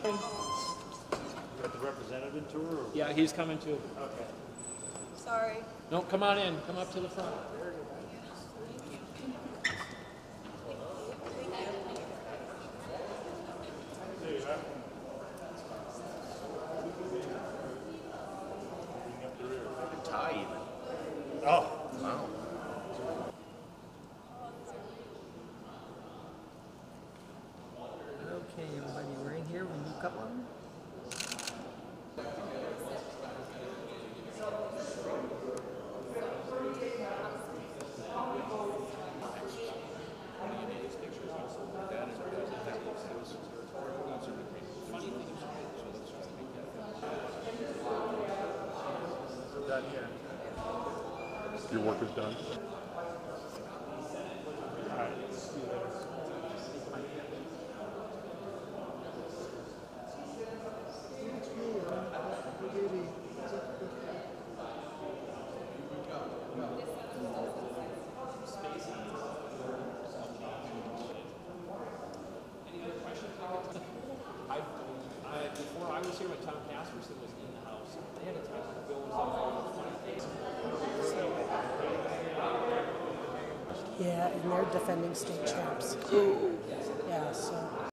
You got the representative tour? Or? Yeah, he's coming too. Okay. Sorry. No, come on in. Come up to the front. Tie even. Oh. Wow. Okay, everybody, we're in here. We need a couple of them. Done here. Your work is done? All right. Before I was here when Tom Casperson was in the house, they had a time when Bill was on for 20 days. Yeah, and they're defending state champs. Yeah, so.